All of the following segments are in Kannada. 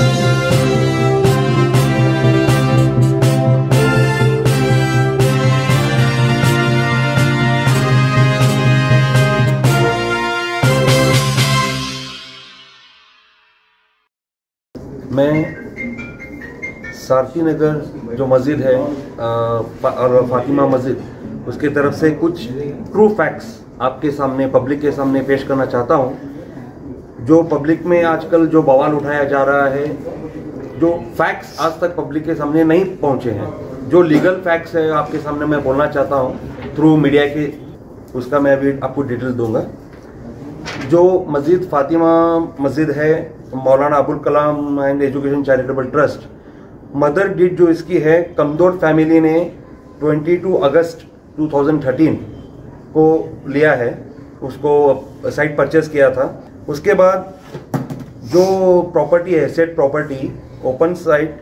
मैं सारथी नगर जो मस्जिद है और फातिमा मस्जिद, उसके तरफ से कुछ ट्रू फैक्ट्स आपके सामने, पब्लिक के सामने पेश करना चाहता हूं। जो पब्लिक में आजकल जो बवाल उठाया जा रहा है, जो फैक्ट्स आज तक पब्लिक के सामने नहीं पहुंचे हैं, जो लीगल फैक्ट्स है आपके सामने मैं बोलना चाहता हूं थ्रू मीडिया के, उसका मैं अभी आपको डिटेल दूंगा। जो मस्जिद फातिमा मस्जिद है, Maulana Abul Kalam and education charitable trust, mother deed जो इसकी है, कमदोर फैमिली ने 22 अगस्त 2013 को लिया है, उसको साइट परचेज किया था। उसके बाद जो प्रॉपर्टी है, set property open site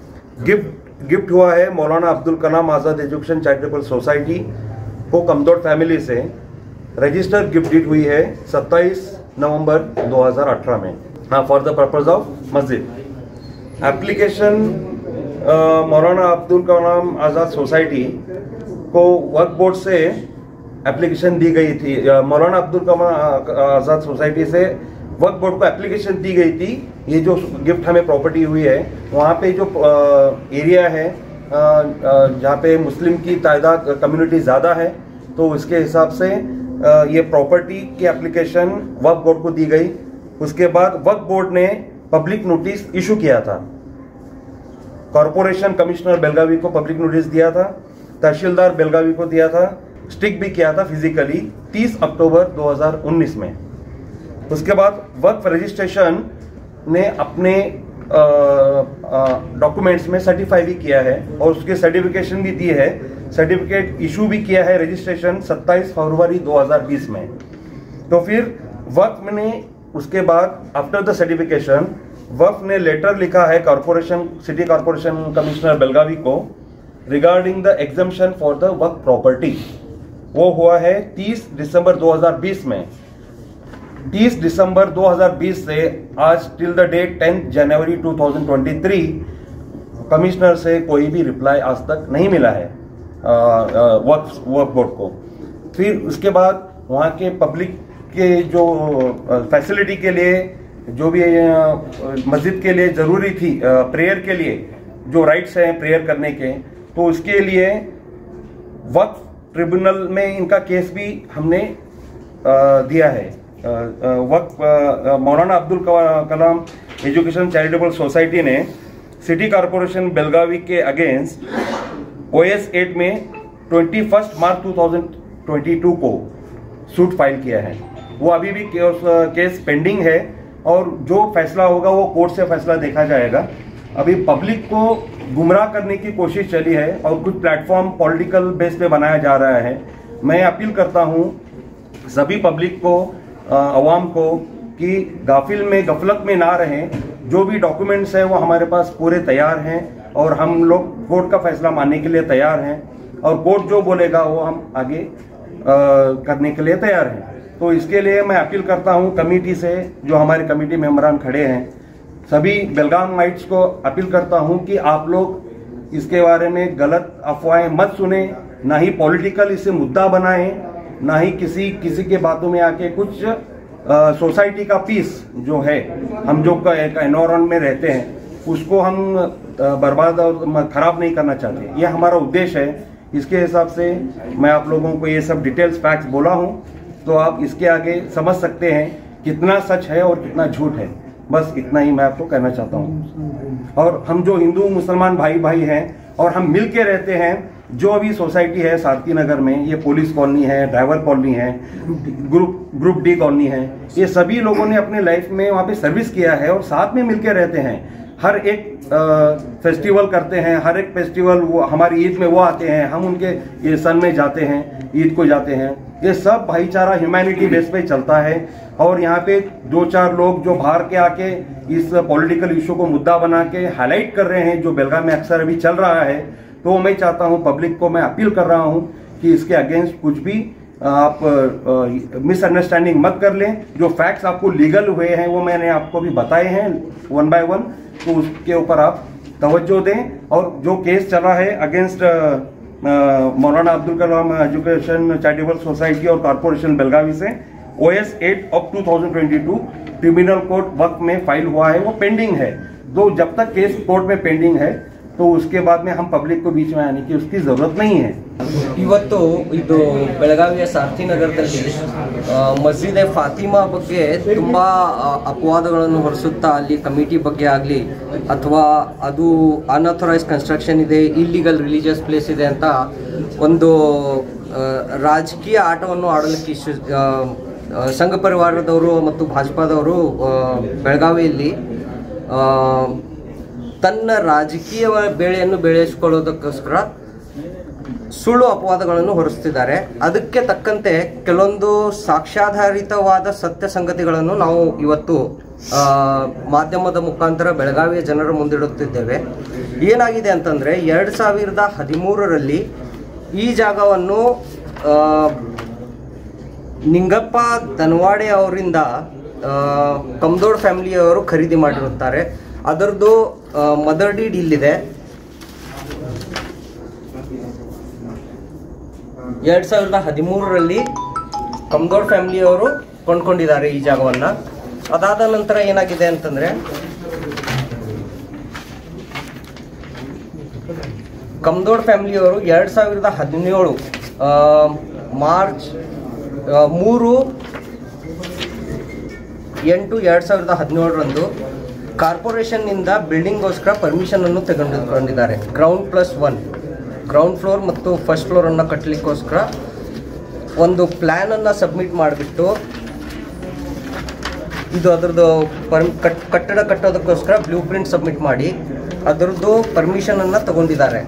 gift हुआ है Maulana Abdul Kalam Azad education charitable society को कमदोर फैमिली से। रजिस्टर गिफ्ट डीड हुई है 27 नवंबर 2018 में, फॉर द पर्पज ऑफ मस्जिद। एप्लीकेशन मौलाना अब्दुल कलाम आज़ाद सोसाइटी को वक्फ बोर्ड से एप्लीकेशन दी गई थी। मौलाना अब्दुल कलाम आज़ाद सोसाइटी से वक्फ बोर्ड को एप्लीकेशन दी गई थी। ये जो गिफ्ट हमें प्रॉपर्टी हुई है, वहाँ पे जो एरिया है जहाँ पे मुस्लिम की तादाद कम्युनिटी ज़्यादा है, तो उसके हिसाब से ये प्रॉपर्टी की एप्लीकेशन वक्फ बोर्ड को दी गई। उसके बाद वक्फ बोर्ड ने पब्लिक नोटिस इशू किया था, कॉरपोरेशन कमिश्नर बेलगावी को पब्लिक नोटिस दिया था, तहसीलदार बेलगावी को दिया था, स्टिक भी किया था फिजिकली 30 अक्टूबर 2019 में। उसके बाद वक्फ रजिस्ट्रेशन ने अपने डॉक्यूमेंट्स में सर्टिफाई भी किया है और उसके सर्टिफिकेशन भी दी है, सर्टिफिकेट इशू भी किया है रजिस्ट्रेशन 27 फरवरी 2020 में। तो फिर वक्फ ने उसके बाद आफ्टर द सर्टिफिकेशन वक्फ ने लेटर लिखा है corporation, city corporation commissioner Belagavi को regarding the exemption for the Waqf property. वो हुआ है 30 दिसंबर 2020 में। 30 दिसंबर 2020 से आज टिल द डेट 10 जनवरी 2023 कमिश्नर से कोई भी रिप्लाई आज तक नहीं मिला है वक्फ बोर्ड को। फिर उसके बाद वहाँ के पब्लिक के जो फैसिलिटी के लिए, जो भी मस्जिद के लिए ज़रूरी थी, प्रेयर के लिए जो राइट्स हैं प्रेयर करने के, तो उसके लिए वक्फ ट्रिब्यूनल में इनका केस भी हमने दिया है। Waqf Maulana Abdul Kalam education charitable society ने सिटी कॉरपोरेशन बेलगावी के अगेंस्ट OS 8 में 21 मार्च 2022 को सूट फाइल किया है। वो अभी भी केस पेंडिंग है और जो फैसला होगा वो कोर्ट से फैसला देखा जाएगा। अभी पब्लिक को गुमराह करने की कोशिश चली है और कुछ प्लेटफॉर्म पॉलिटिकल बेस पे बनाया जा रहा है। मैं अपील करता हूँ सभी पब्लिक को, अवाम को, कि गफलत में ना रहें। जो भी डॉक्यूमेंट्स हैं वो हमारे पास पूरे तैयार हैं और हम लोग कोर्ट का फैसला मानने के लिए तैयार हैं और कोर्ट जो बोलेगा वो हम आगे करने के लिए तैयार हैं। तो इसके लिए मैं अपील करता हूं कमेटी से, जो हमारे कमेटी मेंबरान खड़े हैं, सभी बेलगाम माइट्स को अपील करता हूं कि आप लोग इसके बारे में गलत अफवाहें मत सुने, ना ही पॉलिटिकल इसे मुद्दा बनाएं, ना ही किसी के बातों में आके कुछ सोसाइटी का पीस जो है, हम जो एक एनवायरमेंट में रहते हैं उसको हम बर्बाद और खराब नहीं करना चाहते। ये हमारा उद्देश्य है। इसके हिसाब से मैं आप लोगों को ये सब डिटेल्स फैक्ट्स बोला हूँ, तो आप इसके आगे समझ सकते हैं कितना सच है और कितना झूठ है। बस इतना ही मैं आपको कहना चाहता हूँ। और हम जो हिंदू मुसलमान भाई हैं और हम मिल के रहते हैं, जो अभी सोसाइटी है सारथी नगर में, ये पुलिस कॉलोनी है, ड्राइवर कॉलोनी है, ग्रुप डी कॉलोनी है, ये सभी लोगों ने अपने लाइफ में वहाँ पे सर्विस किया है और साथ में मिलकर रहते हैं। हर एक फेस्टिवल करते हैं, हर एक फेस्टिवल वो हमारी ईद में वो आते हैं, हम उनके ये सन में जाते हैं, ईद को जाते हैं। ये सब भाईचारा ह्यूमैनिटी बेस पे चलता है। और यहाँ पे 2-4 लोग जो बाहर के आके इस पॉलिटिकल इशू को मुद्दा बना के हाईलाइट कर रहे हैं, जो बेलगाम में अक्सर अभी चल रहा है, तो मैं चाहता हूँ, पब्लिक को मैं अपील कर रहा हूँ कि इसके अगेंस्ट कुछ भी आप मिसअंडरस्टैंडिंग मत कर लें। जो फैक्ट्स आपको लीगल हुए हैं वो मैंने आपको भी बताए हैं 1 by 1। तो उसके ऊपर आप तवज्जो दें। और जो केस चला है against Maulana Abdul Kalam education charitable society और कॉर्पोरेशन बेलगावी से OS 8 ऑफ 2022 क्रिमिनल कोर्ट वक्त में फाइल हुआ है, वो पेंडिंग है। तो जब तक केस कोर्ट में पेंडिंग है तो उसके बाद में हम पब्लिक को बीच में आने की उसकी जरूरत नहीं है। ಇವತ್ತು ಇದು ಬೆಳಗಾವಿಯ ಸಾರ್ಥಿನಗರದಲ್ಲಿ ಮಸ್ಜಿದ್ ಫಾತಿಮಾ ಬಗ್ಗೆ ತುಂಬ ಅಪವಾದಗಳನ್ನು ಹೊರಿಸುತ್ತಾ ಅಲ್ಲಿ ಕಮಿಟಿ ಬಗ್ಗೆ ಆಗಲಿ ಅಥವಾ ಅದು ಅನ್ಅಥರೈಸ್ಡ್ ಕನ್ಸ್ಟ್ರಕ್ಷನ್ ಇದೆ, ಇಲ್ಲಿಗಲ್ ರಿಲಿಜಿಯಸ್ ಪ್ಲೇಸ್ ಇದೆ ಅಂತ ಒಂದು ರಾಜಕೀಯ ಆಟವನ್ನು ಆಡಲಿಕ್ಕೆ ಸಂಘ ಪರಿವಾರದವರು ಮತ್ತು ಭಾಜಪಾದವರು ಬೆಳಗಾವಿಯಲ್ಲಿ ತನ್ನ ರಾಜಕೀಯ ಬೇಳೆಯನ್ನು ಬೆಳೆಸಿಕೊಳ್ಳೋದಕ್ಕೋಸ್ಕರ ಸುಳ್ಳು ಅಪವಾದಗಳನ್ನು ಹೊರಿಸ್ತಿದ್ದಾರೆ. ಅದಕ್ಕೆ ತಕ್ಕಂತೆ ಕೆಲವೊಂದು ಸಾಕ್ಷ್ಯಾಧಾರಿತವಾದ ಸತ್ಯ ಸಂಗತಿಗಳನ್ನು ನಾವು ಇವತ್ತು ಮಾಧ್ಯಮದ ಮುಖಾಂತರ ಬೆಳಗಾವಿಯ ಜನರ ಮುಂದಿಡುತ್ತಿದ್ದೇವೆ. ಏನಾಗಿದೆ ಅಂತಂದರೆ 2013ರಲ್ಲಿ ಈ ಜಾಗವನ್ನು ನಿಂಗಪ್ಪ ದನವಾಡೆ ಅವರಿಂದ ಕಮ್ದೋಡ್ ಫ್ಯಾಮಿಲಿಯವರು ಖರೀದಿ ಮಾಡಿರುತ್ತಾರೆ. ಅದರದ್ದು ಮದರ್ ಡೀಡ್ ಇಲ್ಲಿದೆ. 2013ರಲ್ಲಿ ಕಮ್ದೋಡ್ ಫ್ಯಾಮಿಲಿಯವರು ಕೊಂಡ್ಕೊಂಡಿದ್ದಾರೆ ಈ ಜಾಗವನ್ನು. ಅದಾದ ನಂತರ ಏನಾಗಿದೆ ಅಂತಂದರೆ ಕಮ್ದೋಡ್ ಫ್ಯಾಮಿಲಿಯವರು 2017 ಮಾರ್ಚ್ 3/8/2017ರಂದು ಕಾರ್ಪೊರೇಷನ್ನಿಂದ ಬಿಲ್ಡಿಂಗ್ಗೋಸ್ಕರ ಪರ್ಮಿಷನನ್ನು ತೆಗೆದುಕೊಂಡಿದ್ದಾರೆ. ಗ್ರೌಂಡ್ ಫ್ಲೋರ್ ಮತ್ತು ಫಸ್ಟ್ ಫ್ಲೋರನ್ನು ಕಟ್ಟಲಿಕ್ಕೋಸ್ಕರ ಒಂದು ಪ್ಲ್ಯಾನನ್ನು ಸಬ್ಮಿಟ್ ಮಾಡಿಬಿಟ್ಟು ಇದು ಅದರದ್ದು ಕಟ್ಟಡ ಕಟ್ಟೋದಕ್ಕೋಸ್ಕರ ಬ್ಲೂ ಪ್ರಿಂಟ್ ಸಬ್ಮಿಟ್ ಮಾಡಿ ಅದರದ್ದು ಪರ್ಮಿಷನನ್ನು ತಗೊಂಡಿದ್ದಾರೆ.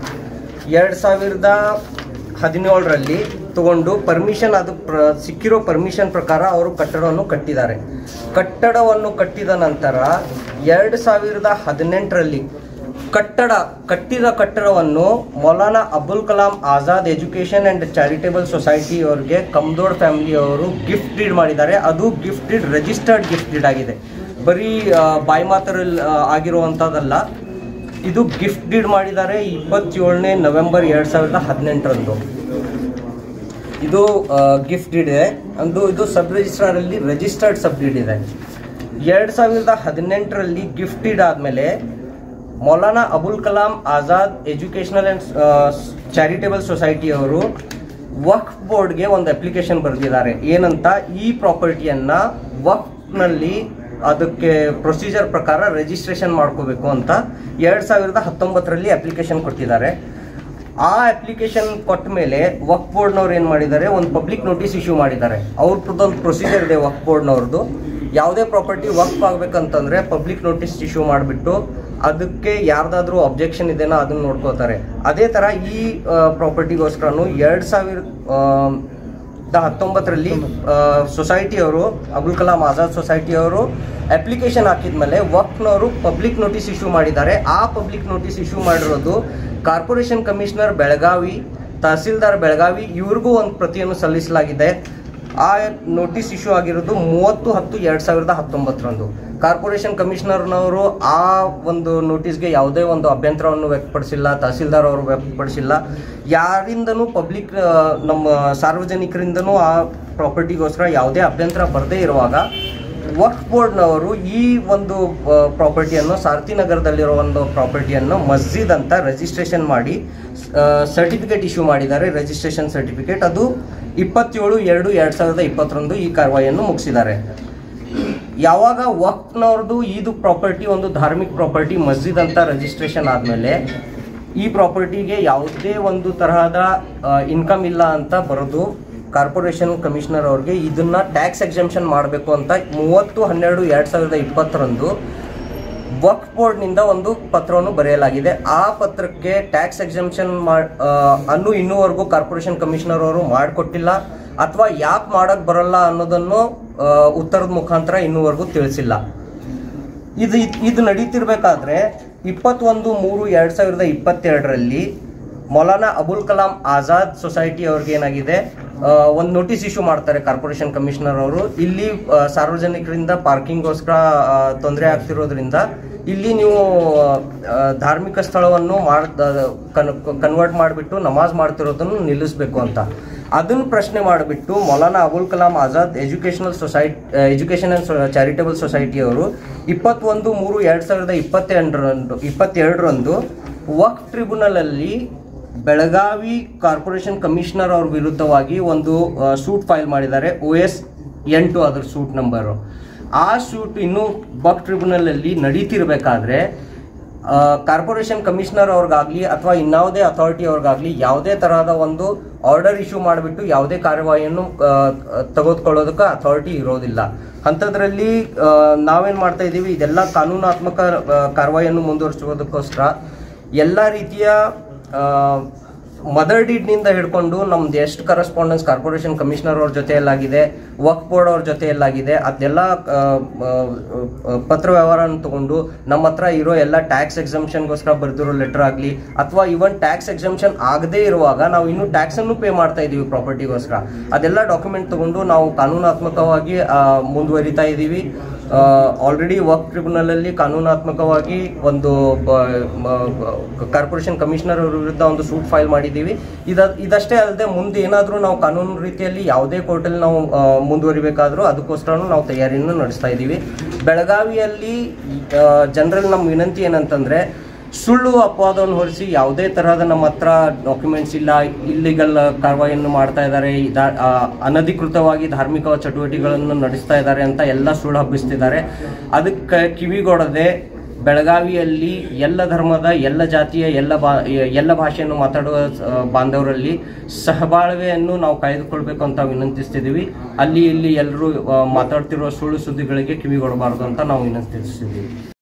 2017ರಲ್ಲಿ ತಗೊಂಡು ಪರ್ಮಿಷನ್ ಅದು ಸಿಕ್ಕಿರೋ ಪರ್ಮಿಷನ್ ಪ್ರಕಾರ ಅವರು ಕಟ್ಟಡವನ್ನು ಕಟ್ಟಿದ್ದಾರೆ. ಕಟ್ಟಡವನ್ನು ಕಟ್ಟಿದ ನಂತರ 2018ರಲ್ಲಿ ಕಟ್ಟಿದ ಕಟ್ಟಡವನ್ನು Maulana Abul Kalam Azad education and charitable society ಅವರಿಗೆ ಕಮ್ದೋಡ್ ಫ್ಯಾಮಿಲಿಯವರು ಗಿಫ್ಟ್ ಡೀಡ್ ಮಾಡಿದ್ದಾರೆ. ಅದು gift deed registered gift deed ಆಗಿದೆ, ಬರೀ ಬಾಯಿ ಮಾತರಲ್ಲಿ ಆಗಿರುವಂಥದ್ದಲ್ಲ. ಇದು ಗಿಫ್ಟ್ ಡೀಡ್ ಮಾಡಿದ್ದಾರೆ 27 ನವೆಂಬರ್ 2018ರಂದು. ಇದು ಗಿಫ್ಟ್ ಡೀಡ್ ಇದೆ. ಇದು ಸಬ್ ರಿಜಿಸ್ಟ್ರಾರಲ್ಲಿ ರಿಜಿಸ್ಟರ್ಡ್ ಸಬ್ ಡೀಡ್ ಇದೆ. 2018ರಲ್ಲಿ ಗಿಫ್ಟ್ ಡೀಡ್ ಆದಮೇಲೆ Maulana Abul Kalam Azad educational and charitable ಸೊಸೈಟಿಯವರು ವಕ್ಫ್ ಬೋರ್ಡ್ಗೆ ಒಂದು ಅಪ್ಲಿಕೇಶನ್ ಬರೆದಿದ್ದಾರೆ. ಏನಂತ, ಈ ಪ್ರಾಪರ್ಟಿಯನ್ನು ವಕ್ಫ್ನಲ್ಲಿ ಅದಕ್ಕೆ ಪ್ರೊಸೀಜರ್ ಪ್ರಕಾರ ರಿಜಿಸ್ಟ್ರೇಷನ್ ಮಾಡ್ಕೋಬೇಕು ಅಂತ 2019ರಲ್ಲಿ ಅಪ್ಲಿಕೇಶನ್ ಕೊಟ್ಟಿದ್ದಾರೆ. ಆ ಅಪ್ಲಿಕೇಶನ್ ಕೊಟ್ಟ ಮೇಲೆ ವಕ್ಫ್ ಬೋರ್ಡ್ನವ್ರು ಏನು ಮಾಡಿದ್ದಾರೆ, ಒಂದು ಪಬ್ಲಿಕ್ ನೋಟಿಸ್ ಇಶ್ಯೂ ಮಾಡಿದ್ದಾರೆ. ಅವ್ರದ್ದೊಂದು ಪ್ರೊಸೀಜರ್ ಇದೆ ವಕ್ಫ್ ಬೋರ್ಡ್ನವ್ರದ್ದು. ಯಾವುದೇ ಪ್ರಾಪರ್ಟಿ ವಕ್ಫ್ ಆಗಬೇಕಂತಂದರೆ ಪಬ್ಲಿಕ್ ನೋಟಿಸ್ ಇಶ್ಯೂ ಮಾಡಿಬಿಟ್ಟು ಅದಕ್ಕೆ ಯಾರ್ದಾದ್ರೂ ಅಬ್ಜೆಕ್ಷನ್ ಇದೆನೋ ಅದನ್ನು ನೋಡ್ಕೋತಾರೆ. ಅದೇ ಥರ ಈ ಪ್ರಾಪರ್ಟಿಗೋಸ್ಕರನು 2019ರಲ್ಲಿ ಸೊಸೈಟಿಯವರು ಅಬುಲ್ ಕಲಾಂ ಆಜಾದ್ ಸೊಸೈಟಿಯವರು ಅಪ್ಲಿಕೇಶನ್ ಹಾಕಿದ್ಮೇಲೆ ವಕ್ಫ್ನವರು ಪಬ್ಲಿಕ್ ನೋಟಿಸ್ ಇಶ್ಯೂ ಮಾಡಿದ್ದಾರೆ. ಆ ಪಬ್ಲಿಕ್ ನೋಟಿಸ್ ಇಶ್ಯೂ ಮಾಡಿರೋದು ಕಾರ್ಪೊರೇಷನ್ ಕಮಿಷನರ್ ಬೆಳಗಾವಿ, ತಹಸೀಲ್ದಾರ್ ಬೆಳಗಾವಿ ಇವ್ರಿಗೂ ಒಂದು ಪ್ರತಿಯನ್ನು ಸಲ್ಲಿಸಲಾಗಿದೆ. ಆ ನೋಟಿಸ್ ಇಶ್ಯೂ ಆಗಿರೋದು 30/10/2019ರಂದು. ಕಾರ್ಪೊರೇಷನ್ ಕಮಿಷನರ್ನವರು ಆ ಒಂದು ನೋಟಿಸ್ಗೆ ಯಾವುದೇ ಒಂದು ಅಭ್ಯಂತರವನ್ನು ವ್ಯಕ್ತಪಡಿಸಿಲ್ಲ, ತಹಸೀಲ್ದಾರ್ ಅವರು ವ್ಯಕ್ತಪಡಿಸಿಲ್ಲ. ಯಾರಿಂದನೂ ಪಬ್ಲಿಕ್ ನಮ್ಮ ಸಾರ್ವಜನಿಕರಿಂದನೂ ಆ ಪ್ರಾಪರ್ಟಿಗೋಸ್ಕರ ಯಾವುದೇ ಅಭ್ಯಂತರ ಬರದೇ ಇರುವಾಗ ವಕ್ಫ್ ಬೋರ್ಡ್ನವರು ಈ ಒಂದು ಪ್ರಾಪರ್ಟಿಯನ್ನು ಸಾರ್ಥಿನಗರದಲ್ಲಿರೋ ಒಂದು ಪ್ರಾಪರ್ಟಿಯನ್ನು ಮಸ್ಜಿದ್ ಅಂತ ರಿಜಿಸ್ಟ್ರೇಷನ್ ಮಾಡಿ ಸರ್ಟಿಫಿಕೇಟ್ ಇಶ್ಯೂ ಮಾಡಿದ್ದಾರೆ. ರಿಜಿಸ್ಟ್ರೇಷನ್ ಸರ್ಟಿಫಿಕೇಟ್ ಅದು 27/2/2020ರಂದು ಈ ಕಾರ್ಯವಾಹಿಯನ್ನು ಮುಗಿಸಿದ್ದಾರೆ. ಯಾವಾಗ ವಕ್ಫ್ನವ್ರದ್ದು ಇದು ಪ್ರಾಪರ್ಟಿ ಒಂದು ಧಾರ್ಮಿಕ ಪ್ರಾಪರ್ಟಿ ಮಸ್ಜಿದ್ ಅಂತ ರಿಜಿಸ್ಟ್ರೇಷನ್ ಆದಮೇಲೆ ಈ ಪ್ರಾಪರ್ಟಿಗೆ ಯಾವುದೇ ಒಂದು ತರಹದ ಇನ್ಕಮ್ ಇಲ್ಲ ಅಂತ ಬರೋದು ಕಾರ್ಪೊರೇಷನ್ ಕಮಿಷನರ್ ಅವ್ರಿಗೆ ಇದನ್ನು ಟ್ಯಾಕ್ಸ್ ಎಕ್ಸೆಂಪ್ಷನ್ ಮಾಡಬೇಕು ಅಂತ 30/12/2020ರಂದು ವಕ್ಫ್ ಬೋರ್ಡ್ನಿಂದ ಒಂದು ಪತ್ರವನ್ನು ಬರೆಯಲಾಗಿದೆ. ಆ ಪತ್ರಕ್ಕೆ ಟ್ಯಾಕ್ಸ್ ಎಕ್ಸೆಂಪ್ಷನ್ ಅನ್ನು ಇನ್ನೂವರೆಗೂ ಕಾರ್ಪೊರೇಷನ್ ಕಮಿಷನರ್ ಅವರು ಮಾಡಿಕೊಟ್ಟಿಲ್ಲ, ಅಥವಾ ಯಾಕೆ ಮಾಡೋಕ್ಕೆ ಬರಲ್ಲ ಅನ್ನೋದನ್ನು ಉತ್ತರದ ಮುಖಾಂತರ ಇನ್ನೂವರೆಗೂ ತಿಳಿಸಿಲ್ಲ. ಇದು ನಡೀತಿರ್ಬೇಕಾದ್ರೆ 21/3/2022ರಲ್ಲಿ ಮೌಲಾನಾ ಅಬುಲ್ ಕಲಾಂ ಆಜಾದ್ ಸೊಸೈಟಿ ಅವ್ರಿಗೆ ಏನಾಗಿದೆ, ಒಂದು ನೋಟಿಸ್ ಇಶ್ಯೂ ಮಾಡ್ತಾರೆ ಕಾರ್ಪೊರೇಷನ್ ಕಮಿಷನರ್ ಅವರು. ಇಲ್ಲಿ ಸಾರ್ವಜನಿಕರಿಂದ ಪಾರ್ಕಿಂಗ್ಗೋಸ್ಕರ ತೊಂದರೆ ಆಗ್ತಿರೋದ್ರಿಂದ ಇಲ್ಲಿ ನೀವು ಧಾರ್ಮಿಕ ಸ್ಥಳವನ್ನು ಕನ್ವರ್ಟ್ ಮಾಡಿಬಿಟ್ಟು ನಮಾಜ್ ಮಾಡ್ತಿರೋದನ್ನು ನಿಲ್ಲಿಸಬೇಕು ಅಂತ. ಅದನ್ನು ಪ್ರಶ್ನೆ ಮಾಡಿಬಿಟ್ಟು Maulana Abul Kalam Azad education and charitable society ಅವರು 21/3/2022 ವಕ್ಫ್ ಟ್ರಿಬ್ಯುನಲ್ ಅಲ್ಲಿ ಬೆಳಗಾವಿ ಕಾರ್ಪೊರೇಷನ್ ಕಮಿಷನರ್ ಅವ್ರ ವಿರುದ್ಧವಾಗಿ ಒಂದು ಸೂಟ್ ಫೈಲ್ ಮಾಡಿದ್ದಾರೆ. OS 8 ಅದರ ಸೂಟ್ ನಂಬರು. ಆ ಸೂಟ್ ಇನ್ನು ವಕ್ಫ್ ಟ್ರಿಬ್ಯುನಲ್ ಅಲ್ಲಿ ನಡೀತಿರ್ಬೇಕಾದ್ರೆ ಕಾರ್ಪೊರೇಷನ್ ಕಮಿಷನರ್ ಅವ್ರಿಗಾಗ್ಲಿ ಅಥವಾ ಇನ್ಯಾವುದೇ ಅಥಾರಿಟಿ ಅವ್ರಿಗಾಗ್ಲಿ ಯಾವುದೇ ತರಹದ ಒಂದು ಆರ್ಡರ್ ಇಶ್ಯೂ ಮಾಡಿಬಿಟ್ಟು ಯಾವುದೇ ಕಾರ್ಯವಾಹಿಯನ್ನು ತೆಗೆದುಕೊಳ್ಳೋದಕ್ಕೆ ಅಥಾರಿಟಿ ಇರೋದಿಲ್ಲ. ಅಂಥದ್ರಲ್ಲಿ ನಾವೇನು ಮಾಡ್ತಾ ಇದ್ದೀವಿ, ಇದೆಲ್ಲ ಕಾನೂನಾತ್ಮಕ ಕಾರ್ಯವಾಹಿಯನ್ನು ಮುಂದುವರಿಸೋದಕ್ಕೋಸ್ಕರ ಎಲ್ಲ ರೀತಿಯ ಮದರ್ ಡೀಡ್ನಿಂದ ಹಿಡ್ಕೊಂಡು ನಮ್ದು ಎಷ್ಟು ಕರೆಸ್ಪಾಂಡೆನ್ಸ್ ಕಾರ್ಪೊರೇಷನ್ ಕಮಿಷನರ್ ಅವ್ರ ಜೊತೆಯಲ್ಲಾಗಿದೆ, ವಕ್ಫ್ ಬೋರ್ಡ್ ಅವ್ರ ಜೊತೆಯಲ್ಲಾಗಿದೆ, ಅದೆಲ್ಲ ಪತ್ರ ವ್ಯವಹಾರನ ತಗೊಂಡು ನಮ್ಮ ಹತ್ರ ಇರೋ ಎಲ್ಲ ಟ್ಯಾಕ್ಸ್ ಎಕ್ಸಂಪ್ಷನ್ಗೋಸ್ಕರ ಬರೆದಿರೋ ಲೆಟರ್ ಆಗಲಿ ಅಥವಾ ಇವನ್ ಟ್ಯಾಕ್ಸ್ ಎಕ್ಸಂಪ್ಷನ್ ಆಗದೇ ಇರುವಾಗ ನಾವು ಇನ್ನೂ ಟ್ಯಾಕ್ಸನ್ನು ಪೇ ಮಾಡ್ತಾ ಇದ್ದೀವಿ ಪ್ರಾಪರ್ಟಿಗೋಸ್ಕರ, ಅದೆಲ್ಲ ಡಾಕ್ಯುಮೆಂಟ್ ತಗೊಂಡು ನಾವು ಕಾನೂನಾತ್ಮಕವಾಗಿ ಮುಂದುವರಿತಾ ಇದ್ದೀವಿ. ಆಲ್ರೆಡಿ ವಕ್ಫ್ ಟ್ರಿಬ್ಯುನಲ್ ಅಲ್ಲಿ ಕಾನೂನಾತ್ಮಕವಾಗಿ ಒಂದು ಕಾರ್ಪೊರೇಷನ್ ಕಮಿಷನರ್ ಅವ್ರ ವಿರುದ್ಧ ಒಂದು ಸೂಟ್ ಫೈಲ್ ಮಾಡಿದ್ದೀವಿ. ಇದಷ್ಟೇ ಅಲ್ಲದೆ ಮುಂದೆ ಏನಾದರೂ ನಾವು ಕಾನೂನು ರೀತಿಯಲ್ಲಿ ಯಾವುದೇ ಕೋರ್ಟಲ್ಲಿ ನಾವು ಮುಂದುವರಿಬೇಕಾದ್ರೂ ಅದಕ್ಕೋಸ್ಕರ ನಾವು ತಯಾರಿಯನ್ನು ನಡೆಸ್ತಾ ಇದ್ದೀವಿ. ಬೆಳಗಾವಿಯಲ್ಲಿ ಜನರಲ್ಲಿ ನಮ್ಮ ವಿನಂತಿ ಏನಂತಂದರೆ, ಸುಳ್ಳು ಅಪವಾದವನ್ನು ಹೊರಿಸಿ ಯಾವುದೇ ತರಹದ ನಮ್ಮ ಹತ್ರ ಡಾಕ್ಯುಮೆಂಟ್ಸ್ ಇಲ್ಲ, ಇಲ್ಲಿಗಲ್ ಕಾರ್ಯವಾಹಿಯನ್ನು ಮಾಡ್ತಾ ಇದ್ದಾರೆ, ಅನಧಿಕೃತವಾಗಿ ಧಾರ್ಮಿಕ ಚಟುವಟಿಕೆಗಳನ್ನು ನಡೆಸ್ತಾ ಇದ್ದಾರೆ ಅಂತ ಎಲ್ಲ ಸುಳ್ಳು ಹಬ್ಬಿಸ್ತಿದ್ದಾರೆ. ಅದಕ್ಕೆ ಕಿವಿಗೊಡದೆ ಬೆಳಗಾವಿಯಲ್ಲಿ ಎಲ್ಲ ಧರ್ಮದ, ಎಲ್ಲ ಜಾತಿಯ, ಎಲ್ಲ ಭಾಷೆಯನ್ನು ಮಾತಾಡುವ ಬಾಂಧವರಲ್ಲಿ ಸಹಬಾಳ್ವೆಯನ್ನು ನಾವು ಕಾಯ್ದುಕೊಳ್ಬೇಕು ಅಂತ ವಿನಂತಿಸ್ತಿದ್ದೀವಿ. ಅಲ್ಲಿ ಇಲ್ಲಿ ಎಲ್ಲರೂ ಮಾತಾಡ್ತಿರುವ ಸುಳ್ಳು ಸುದ್ದಿಗಳಿಗೆ ಕಿವಿಗೊಡಬಾರ್ದು ಅಂತ ನಾವು ವಿನಂತಿಸ್ತಿದ್ದೀವಿ.